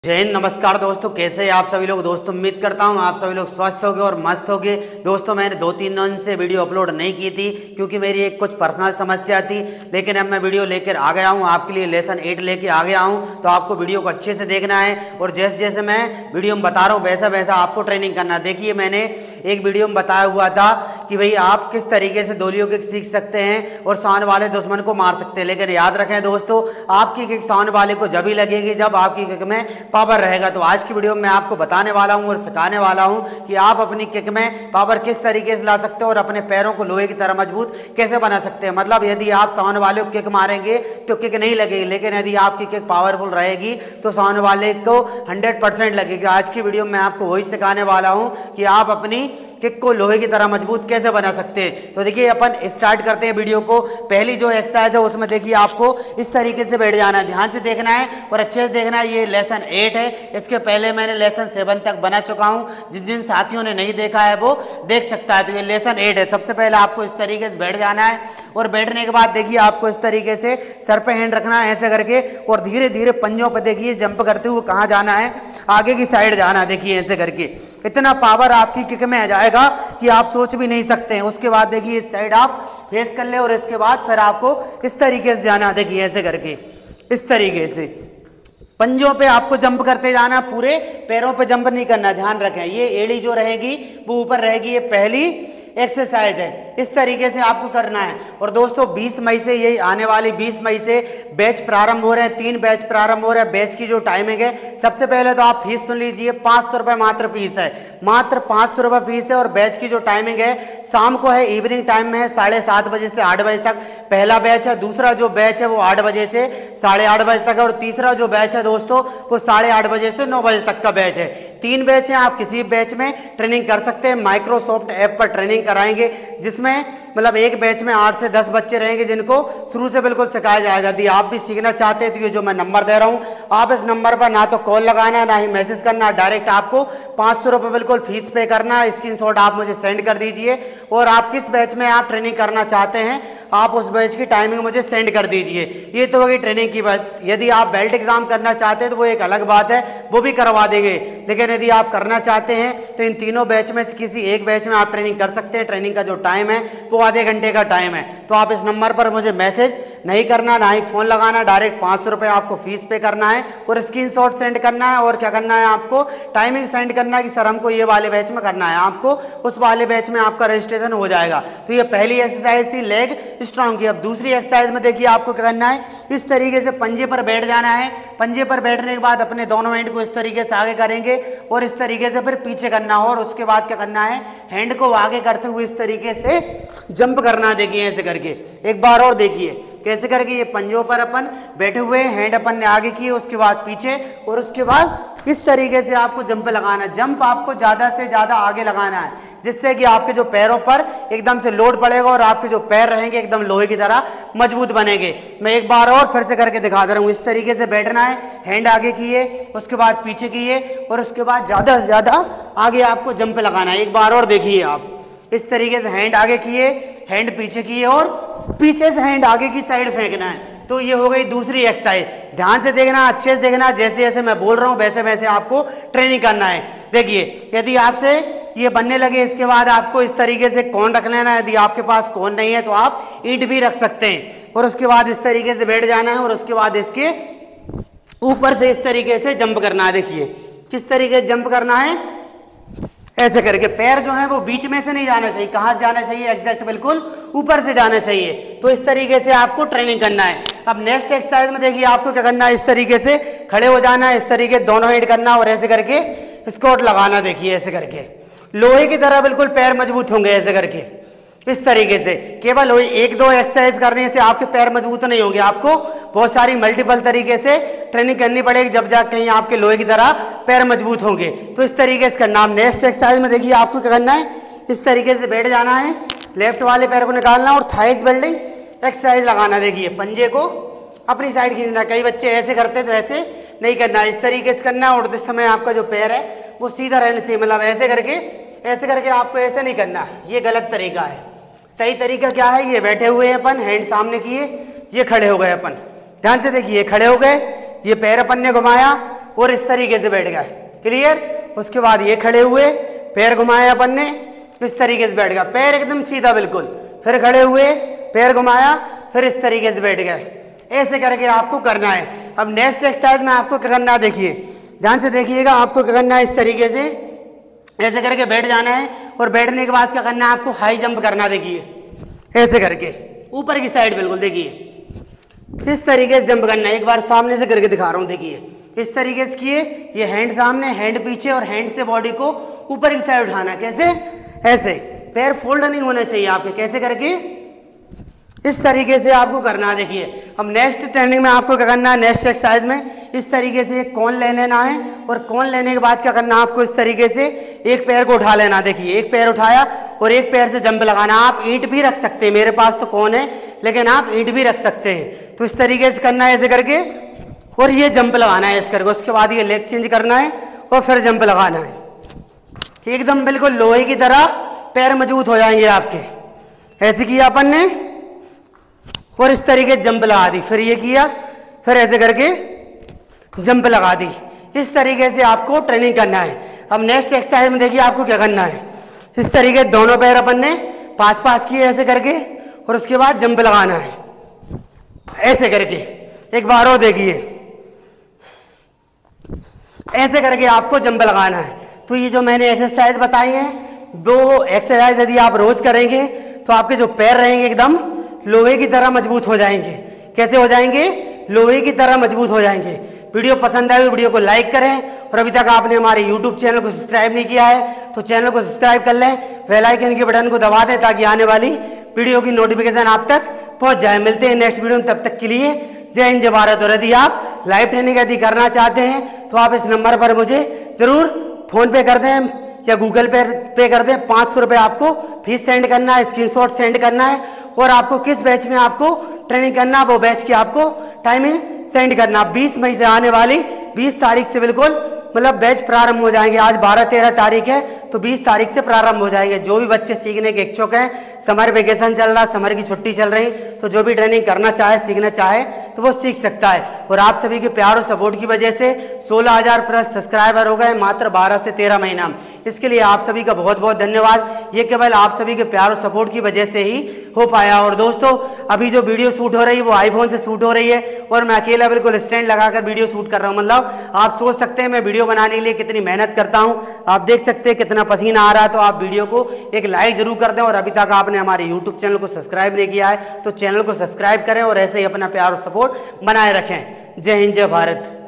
जय हिंद, नमस्कार दोस्तों। कैसे हैं आप सभी लोग। दोस्तों उम्मीद करता हूं आप सभी लोग स्वस्थ होंगे और मस्त होंगे। दोस्तों मैंने 2-3 दिन से वीडियो अपलोड नहीं की थी क्योंकि मेरी एक कुछ पर्सनल समस्या थी, लेकिन अब मैं वीडियो लेकर आ गया हूं आपके लिए। लेसन 8 लेके आ गया हूं, तो आपको वीडियो को अच्छे से देखना है और जैसे जैसे मैं वीडियो में बता रहा हूँ वैसा वैसा आपको ट्रेनिंग करना है। देखिए मैंने एक वीडियो में बताया हुआ था कि भाई आप किस तरीके से दोलियों किक सीख सकते हैं और सामने वाले दुश्मन को मार सकते हैं। लेकिन याद रखें दोस्तों, आपकी किक सामने वाले को जब ही लगेगी जब आपकी किक में पावर रहेगा। तो आज की वीडियो में मैं आपको बताने वाला हूं और सिखाने वाला हूं कि आप अपनी किक में पावर किस तरीके से ला सकते हैं और अपने पैरों को लोहे की तरह मजबूत कैसे बना सकते हैं। मतलब यदि आप सामने वाले को किक मारेंगे तो किक नहीं लगेगी, लेकिन यदि आपकी किक पावरफुल रहेगी तो सामने वाले को 100% लगेगी। आज की वीडियो में मैं आपको वही सिखाने वाला हूं कि आप अपनी किक को लोहे की तरह मजबूत कैसे बना सकते हैं। तो देखिए अपन स्टार्ट करते हैं वीडियो को। पहली जो एक्सरसाइज है उसमें देखिए आपको इस तरीके से बैठ जाना है, ध्यान से देखना है और अच्छे से देखना है। ये लेसन 8 है, इसके पहले मैंने लेसन 7 तक बना चुका हूं। जिन जिन साथियों ने नहीं देखा है वो देख सकता है। तो ये लेसन 8 है। सबसे पहले आपको इस तरीके से बैठ जाना है और बैठने के बाद देखिए आपको इस तरीके से सर पे हैंड रखना है ऐसे करके और धीरे धीरे पंजों पे देखिए जंप करते हुए कहाँ जाना है, आगे की साइड जाना है। देखिए ऐसे करके इतना पावर आपकी किक में आ जाएगा कि आप सोच भी नहीं सकते हैं। उसके बाद देखिए इस साइड आप फेस कर ले और इसके बाद फिर आपको इस तरीके से जाना। देखिए ऐसे करके इस तरीके से पंजों पे आपको जंप करते जाना, पूरे पैरों पे जंप नहीं करना। ध्यान रखें ये एड़ी जो रहेगी वो ऊपर रहेगी। ये पहली एक्सरसाइज है, इस तरीके से आपको करना है। और दोस्तों 20 मई से यही आने वाली 20 मई से बैच प्रारंभ हो रहे हैं। 3 बैच प्रारंभ हो रहे हैं। बैच की जो टाइमिंग है, सबसे पहले तो आप फीस सुन लीजिए। 500 रुपये मात्र फीस है, मात्र 500 रुपये फीस है। और बैच की जो टाइमिंग है शाम को है, इवनिंग टाइम में है 7:30 बजे से 8 बजे तक पहला बैच है। दूसरा जो बैच है वो 8 बजे से 8:30 बजे तक है। और तीसरा जो बैच है दोस्तों वो 8:30 बजे से 9 बजे तक का बैच है। 3 बैच हैं, आप किसी बैच में ट्रेनिंग कर सकते हैं। माइक्रोसॉफ्ट ऐप पर ट्रेनिंग कराएंगे जिसमें मतलब एक बैच में 8 से 10 बच्चे रहेंगे जिनको शुरू से बिल्कुल सिखाया जाएगा। यदि आप भी सीखना चाहते हैं तो ये जो मैं नंबर दे रहा हूं, आप इस नंबर पर ना तो कॉल लगाना ना ही मैसेज करना, डायरेक्ट आपको 500 रुपये बिल्कुल फीस पे करना है। स्क्रीनशॉट आप मुझे सेंड कर दीजिए और आप किस बैच में आप ट्रेनिंग करना चाहते हैं आप उस बैच की टाइमिंग मुझे सेंड कर दीजिए। ये तो होगी ट्रेनिंग की बात। यदि आप बेल्ट एग्जाम करना चाहते हैं तो वो एक अलग बात है, वो भी करवा देंगे। लेकिन यदि आप करना चाहते हैं तो इन तीनों बैच में से किसी एक बैच में आप ट्रेनिंग कर सकते हैं। ट्रेनिंग का जो टाइम है वो आधे घंटे का टाइम है। तो आप इस नंबर पर मुझे मैसेज नहीं करना ना ही फोन लगाना, डायरेक्ट 500 रुपये आपको फीस पे करना है और स्क्रीनशॉट सेंड करना है। और क्या करना है, आपको टाइमिंग सेंड करना है कि सर हमको ये वाले बैच में करना है, आपको उस वाले बैच में आपका रजिस्ट्रेशन हो जाएगा। तो ये पहली एक्सरसाइज थी लेग स्ट्रांग की। अब दूसरी एक्सरसाइज में देखिए आपको क्या करना है, इस तरीके से पंजे पर बैठ जाना है। पंजे पर बैठने के बाद अपने दोनों हैंड को इस तरीके से आगे करेंगे और इस तरीके से फिर पीछे करना और उसके बाद क्या करना है, हैंड को आगे करते हुए इस तरीके से जंप करना। देखिए ऐसे करके एक बार और देखिए कैसे करके ये पंजों पर अपन बैठे हुए, हैंड अपन ने आगे किए, उसके बाद पीछे और उसके बाद इस तरीके से आपको जंप लगाना है। जंप आपको ज्यादा से ज्यादा आगे लगाना है जिससे कि आपके जो पैरों पर एकदम से लोड पड़ेगा और आपके जो पैर रहेंगे एकदम लोहे की तरह मजबूत बनेंगे। मैं एक बार और फिर से करके दिखा दे रहा हूँ। इस तरीके से बैठना है, हैंड आगे किए, उसके बाद पीछे किए और उसके बाद ज्यादा से ज्यादा आगे आपको जंप लगाना है। एक बार और देखिए आप, इस तरीके से हैंड आगे किए, हैंड पीछे किए और पीछे से हैंड आगे की साइड फेंकना है। तो ये हो गई दूसरी एक्सरसाइज। ध्यान से देखना, अच्छे से देखना, जैसे जैसे मैं बोल रहा हूं वैसे वैसे आपको ट्रेनिंग करना है। देखिए यदि आपसे ये बनने लगे, इसके बाद आपको इस तरीके से कोन रख लेना है। यदि आपके पास कोन नहीं है तो आप ईंट भी रख सकते हैं और उसके बाद इस तरीके से बैठ जाना है और उसके बाद इसके ऊपर से इस तरीके से जंप करना है। देखिए किस तरीके से जंप करना है, ऐसे करके पैर जो है वो बीच में से नहीं जाना चाहिए। कहाँ जाना चाहिए, एग्जैक्ट बिल्कुल ऊपर से जाना चाहिए। तो इस तरीके से आपको ट्रेनिंग करना है। अब नेक्स्ट एक्सरसाइज में देखिए आपको क्या करना है, इस तरीके से खड़े हो जाना है, इस तरीके दोनों हैंड करना और ऐसे करके स्क्वाट लगाना। देखिए ऐसे करके लोहे की तरह बिल्कुल पैर मजबूत होंगे ऐसे करके इस तरीके से। केवल 1-2 एक्सरसाइज करने से आपके पैर मजबूत नहीं होंगे, आपको बहुत सारी मल्टीपल तरीके से ट्रेनिंग करनी पड़ेगी जब जाकर कहीं आपके लोहे की तरह पैर मजबूत होंगे। तो इस तरीके से करना। नेक्स्ट एक्सरसाइज में देखिए आपको क्या करना है, इस तरीके से बैठ जाना है, लेफ्ट वाले पैर को निकालना और थाइस बिल्डिंग एक्सरसाइज लगाना। देखिए पंजे को अपनी साइड खींचना। कई बच्चे ऐसे करते तो ऐसे नहीं करना, इस तरीके से करना और इस समय आपका जो पैर है वो सीधा रहना चाहिए। मतलब ऐसे करके आपको ऐसे नहीं करना, ये गलत तरीका है। सही तरीका क्या है, ये बैठे हुए हैं अपन, हैंड सामने किए, ये खड़े हो गए अपन। ध्यान से देखिए खड़े हो गए, ये पैर अपन ने घुमाया, और इस तरीके से बैठ गए। क्लियर। उसके बाद ये खड़े हुए, पैर घुमाया अपन ने, इस तरीके से बैठ गया, पैर एकदम सीधा बिल्कुल, फिर खड़े हुए, पैर घुमाया, फिर इस तरीके से बैठ गए। ऐसे करके आपको करना है। अब नेक्स्ट एक्सरसाइज में आपको क्या करना है, देखिए ध्यान से देखिएगा। आपको क्या करना है, इस तरीके से ऐसे करके बैठ जाना है और बैठने के बाद क्या करना है, आपको हाई जंप करना। देखिए ऐसे करके ऊपर की साइड बिल्कुल, देखिए इस तरीके से जंप करना है। एक बार सामने से करके दिखा रहा हूँ, देखिए इस तरीके से किए, ये हैंड सामने, हैंड पीछे और हैंड से बॉडी को ऊपर की साइड उठाना। कैसे, ऐसे, पैर फोल्ड नहीं होने चाहिए आपके। कैसे करके, इस तरीके से आपको करना है। देखिए अब नेक्स्ट ट्रेनिंग में आपको क्या करना है, नेक्स्ट एक्सरसाइज में इस तरीके से एक कोन ले लेना है और कोन लेने के बाद क्या करना है, आपको इस तरीके से एक पैर को उठा लेना। देखिए एक पैर उठाया और एक पैर से जंप लगाना। आप ईंट भी रख सकते हैं, मेरे पास तो कोन है लेकिन आप ईंट भी रख सकते हैं। तो इस तरीके से करना है ऐसे करके और ये जंप लगाना है इस करके। उसके बाद ये लेग चेंज करना है और फिर जंप लगाना है। एकदम बिल्कुल लोहे की तरह पैर मजबूत हो जाएंगे आपके। ऐसे किया अपन ने और इस तरीके जंप लगा दी, फिर ये किया, फिर ऐसे करके जंप लगा दी। इस तरीके से आपको ट्रेनिंग करना है। अब नेक्स्ट एक्सरसाइज में देखिए आपको क्या करना है, इस तरीके दोनों पैर अपन ने पास पास किए ऐसे करके और उसके बाद जंप लगाना है ऐसे करके। एक बार और देखिए, ऐसे करके आपको जंप लगाना है। तो ये जो मैंने एक्सरसाइज बताई है, वो एक्सरसाइज यदि आप रोज करेंगे तो आपके जो पैर रहेंगे एकदम लोहे की तरह मजबूत हो जाएंगे। कैसे हो जाएंगे, लोहे की तरह मजबूत हो जाएंगे। वीडियो पसंद आए वीडियो को लाइक करें और अभी तक आपने हमारे YouTube चैनल को सब्सक्राइब नहीं किया है तो चैनल को सब्सक्राइब कर लें, बेल आइकन के बटन को दबा दें ताकि आने वाली वीडियो की नोटिफिकेशन आप तक पहुंच जाए। मिलते हैं नेक्स्ट वीडियो में, तब तक के लिए जय हिंद जय भारत। और यदि आप लाइव ट्रेनिंग यदि करना चाहते हैं तो आप इस नंबर पर मुझे जरूर फोन पे कर दें या गूगल पे कर दें। 500 रुपये आपको फीस सेंड करना है, स्क्रीनशॉट सेंड करना है और आपको किस बैच में आपको ट्रेनिंग करना, वो बैच की आपको टाइमिंग सेंड करना। 20 मई से आने वाली 20 तारीख से बिल्कुल मतलब बैच प्रारंभ हो जाएंगे। आज 12-13 तारीख है तो 20 तारीख से प्रारंभ हो जाएंगे। जो भी बच्चे सीखने के इच्छुक हैं, समर वेकेशन चल रहा, समर की छुट्टी चल रही, तो जो भी ट्रेनिंग करना चाहे, सीखना चाहे तो वो सीख सकता है। और आप सभी के प्यार और सपोर्ट की वजह से 16,000 प्लस सब्सक्राइबर हो गए मात्र 12 से 13 महीना में। इसके लिए आप सभी का बहुत बहुत धन्यवाद। ये केवल आप सभी के प्यार और सपोर्ट की वजह से ही हो पाया। और दोस्तों अभी जो वीडियो शूट हो रही है वो आईफोन से शूट हो रही है और मैं अकेला बिल्कुल स्टैंड लगाकर वीडियो शूट कर रहा हूँ। मतलब आप सोच सकते हैं मैं वीडियो बनाने के लिए कितनी मेहनत करता हूँ। आप देख सकते हैं कितना पसीना आ रहा है। तो आप वीडियो को एक लाइक जरूर कर दें और अभी तक आपने हमारे यूट्यूब चैनल को सब्सक्राइब नहीं किया है तो चैनल को सब्सक्राइब करें और ऐसे ही अपना प्यार और सपोर्ट बनाए रखें। जय हिंद जय भारत।